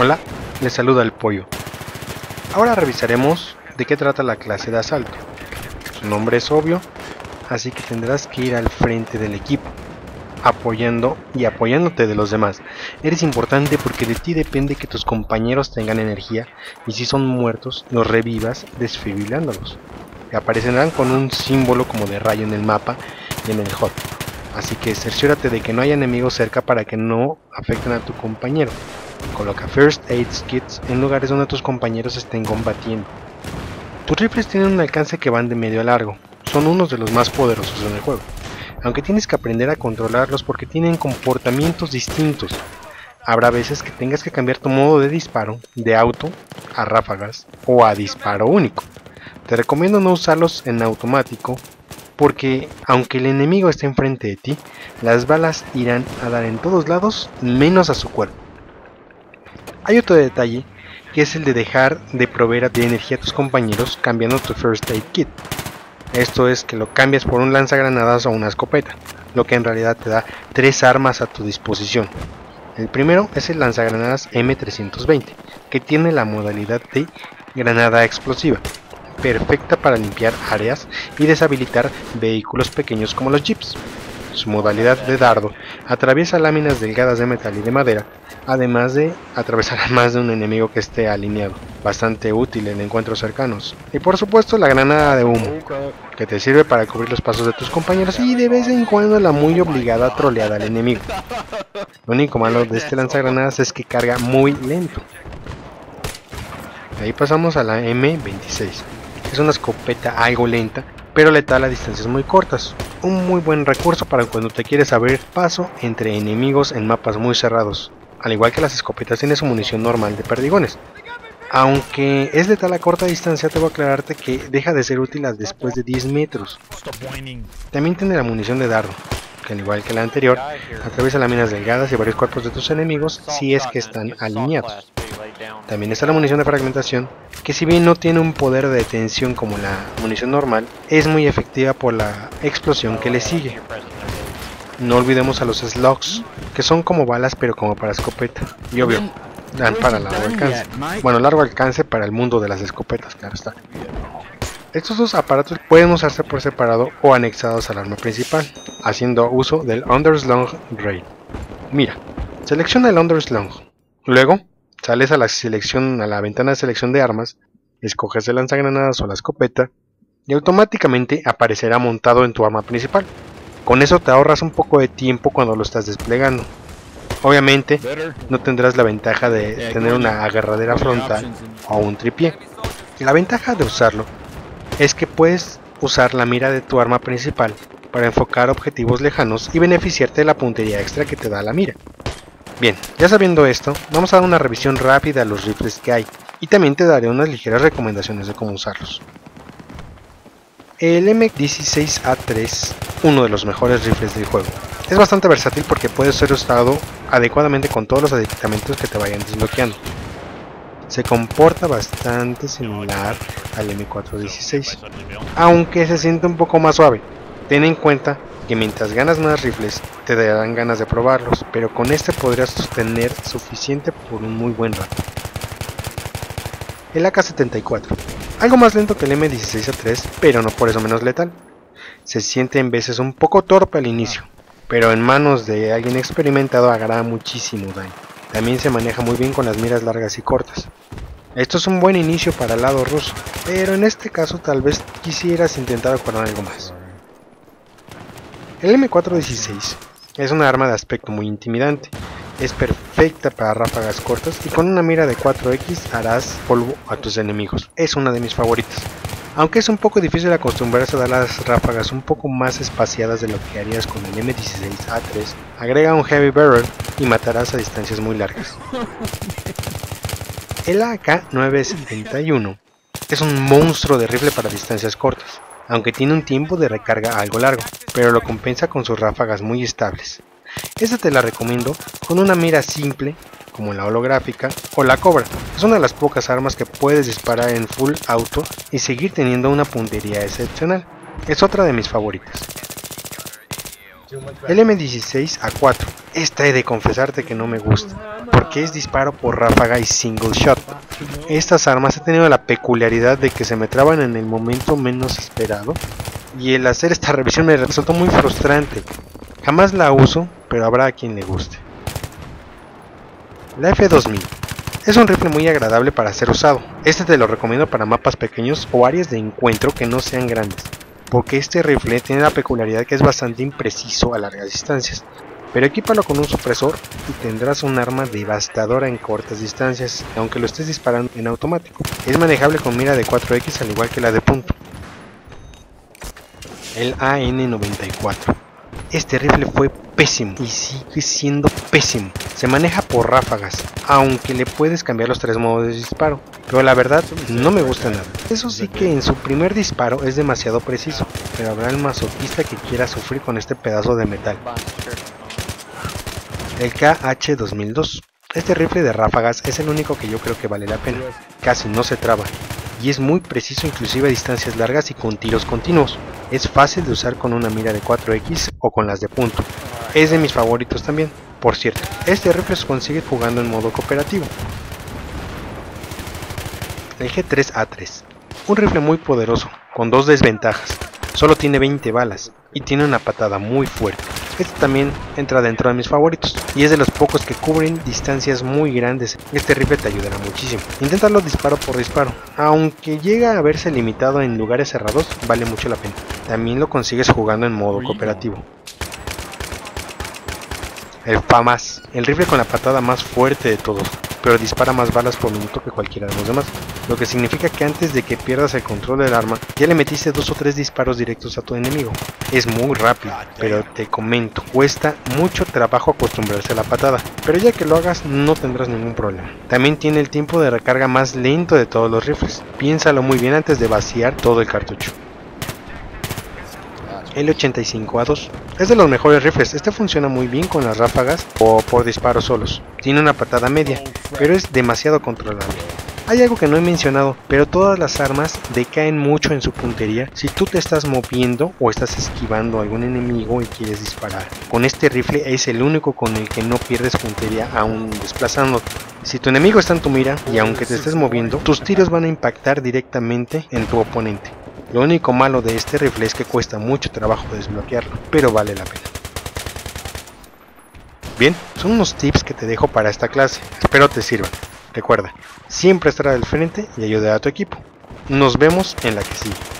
Hola, les saluda el pollo. Ahora revisaremos de qué trata la clase de asalto. Su nombre es obvio, así que tendrás que ir al frente del equipo, apoyándote de los demás. Eres importante porque de ti depende que tus compañeros tengan energía y si son muertos, los revivas desfibrilándolos. Te aparecerán con un símbolo como de rayo en el mapa y en el HUD. Así que cerciórate de que no haya enemigos cerca para que no afecten a tu compañero. Coloca First Aid Kits en lugares donde tus compañeros estén combatiendo. Tus rifles tienen un alcance que van de medio a largo. Son unos de los más poderosos en el juego. Aunque tienes que aprender a controlarlos porque tienen comportamientos distintos. Habrá veces que tengas que cambiar tu modo de disparo, de auto, a ráfagas o a disparo único. Te recomiendo no usarlos en automático porque aunque el enemigo esté enfrente de ti, las balas irán a dar en todos lados menos a su cuerpo. Hay otro detalle que es el de dejar de proveer de energía a tus compañeros cambiando tu First Aid Kit. Esto es que lo cambias por un lanzagranadas o una escopeta, lo que en realidad te da 3 armas a tu disposición. El primero es el lanzagranadas M320, que tiene la modalidad de granada explosiva, perfecta para limpiar áreas y deshabilitar vehículos pequeños como los jeeps. Su modalidad de dardo atraviesa láminas delgadas de metal y de madera, además de atravesar a más de un enemigo que esté alineado, bastante útil en encuentros cercanos. Y por supuesto la granada de humo, que te sirve para cubrir los pasos de tus compañeros y de vez en cuando la muy obligada troleada al enemigo. Lo único malo de este lanzagranadas es que carga muy lento. De ahí pasamos a la M26. Es una escopeta algo lenta, pero letal a distancias muy cortas. Un muy buen recurso para cuando te quieres abrir paso entre enemigos en mapas muy cerrados. Al igual que las escopetas, tiene su munición normal de perdigones. Aunque es letal a corta distancia, debo aclararte que deja de ser útil después de 10 metros. También tiene la munición de dardo, que al igual que la anterior, atraviesa láminas delgadas y varios cuerpos de tus enemigos si es que están alineados. También está la munición de fragmentación, que si bien no tiene un poder de detención como la munición normal, es muy efectiva por la explosión que le sigue. No olvidemos a los slugs, que son como balas pero como para escopeta, y obvio, dan para largo alcance. Bueno, largo alcance para el mundo de las escopetas, claro está. Estos dos aparatos pueden usarse por separado o anexados al arma principal, haciendo uso del Underslung Rail. Mira, selecciona el Underslung, luego sales a la ventana de selección de armas, escoges el lanzagranadas o la escopeta y automáticamente aparecerá montado en tu arma principal. Con eso te ahorras un poco de tiempo cuando lo estás desplegando. Obviamente no tendrás la ventaja de tener una agarradera frontal o un tripié. La ventaja de usarlo es que puedes usar la mira de tu arma principal para enfocar objetivos lejanos y beneficiarte de la puntería extra que te da la mira. Bien, ya sabiendo esto, vamos a dar una revisión rápida a los rifles que hay y también te daré unas ligeras recomendaciones de cómo usarlos. El M16A3, uno de los mejores rifles del juego, es bastante versátil porque puede ser usado adecuadamente con todos los aditamentos que te vayan desbloqueando. Se comporta bastante similar al M416, aunque se siente un poco más suave. Ten en cuenta que mientras ganas más rifles te darán ganas de probarlos, pero con este podrías sostener suficiente por un muy buen rato. El AK-74, algo más lento que el M16A3, pero no por eso menos letal. Se siente en veces un poco torpe al inicio, pero en manos de alguien experimentado hará muchísimo daño. También se maneja muy bien con las miras largas y cortas. Esto es un buen inicio para el lado ruso, pero en este caso tal vez quisieras intentar acordar algo más. El M416 es una arma de aspecto muy intimidante, es perfecta para ráfagas cortas y con una mira de 4X harás polvo a tus enemigos, es una de mis favoritas. Aunque es un poco difícil acostumbrarse a dar las ráfagas un poco más espaciadas de lo que harías con el M16A3, agrega un Heavy Barrel y matarás a distancias muy largas. El AK-971 es un monstruo de rifle para distancias cortas, aunque tiene un tiempo de recarga algo largo, pero lo compensa con sus ráfagas muy estables. Esta te la recomiendo con una mira simple, como la holográfica o la Cobra. Es una de las pocas armas que puedes disparar en full auto y seguir teniendo una puntería excepcional. Es otra de mis favoritas. El M16A4. Esta he de confesarte que no me gusta, porque que es disparo por ráfaga y single shot. Estas armas he tenido la peculiaridad de que se me traban en el momento menos esperado, y el hacer esta revisión me resultó muy frustrante. Jamás la uso, pero habrá a quien le guste. La F2000 es un rifle muy agradable para ser usado. Este te lo recomiendo para mapas pequeños o áreas de encuentro que no sean grandes, porque este rifle tiene la peculiaridad que es bastante impreciso a largas distancias, pero equípalo con un supresor y tendrás un arma devastadora en cortas distancias, aunque lo estés disparando en automático. Es manejable con mira de 4X al igual que la de punto. El AN-94. Este rifle fue pésimo y sigue siendo pésimo. Se maneja por ráfagas, aunque le puedes cambiar los 3 modos de disparo, pero la verdad no me gusta nada. Eso sí que en su primer disparo es demasiado preciso, pero habrá el masoquista que quiera sufrir con este pedazo de metal. El KH-2002. Este rifle de ráfagas es el único que yo creo que vale la pena. Casi no se traba y es muy preciso inclusive a distancias largas y con tiros continuos. Es fácil de usar con una mira de 4X o con las de punto. Es de mis favoritos también. Por cierto, este rifle se consigue jugando en modo cooperativo. El G3A3. Un rifle muy poderoso, con 2 desventajas. Solo tiene 20 balas y tiene una patada muy fuerte. Este también entra dentro de mis favoritos y es de los pocos que cubren distancias muy grandes. Este rifle te ayudará muchísimo. Inténtalo disparo por disparo, aunque llega a verse limitado en lugares cerrados, vale mucho la pena. También lo consigues jugando en modo cooperativo. El FAMAS, el rifle con la patada más fuerte de todos, pero dispara más balas por minuto que cualquiera de los demás, lo que significa que antes de que pierdas el control del arma, ya le metiste 2 o 3 disparos directos a tu enemigo. Es muy rápido, pero te comento, cuesta mucho trabajo acostumbrarse a la patada, pero ya que lo hagas no tendrás ningún problema. También tiene el tiempo de recarga más lento de todos los rifles, piénsalo muy bien antes de vaciar todo el cartucho. El 85A2 es de los mejores rifles. Este funciona muy bien con las ráfagas o por disparos solos. Tiene una patada media, pero es demasiado controlable. Hay algo que no he mencionado, pero todas las armas decaen mucho en su puntería si tú te estás moviendo o estás esquivando a algún enemigo y quieres disparar. Con este rifle es el único con el que no pierdes puntería aún desplazándote. Si tu enemigo está en tu mira y aunque te estés moviendo, tus tiros van a impactar directamente en tu oponente. Lo único malo de este rifle es que cuesta mucho trabajo desbloquearlo, pero vale la pena. Bien, son unos tips que te dejo para esta clase, espero te sirvan. Recuerda, siempre estar al frente y ayudar a tu equipo. Nos vemos en la que sigue.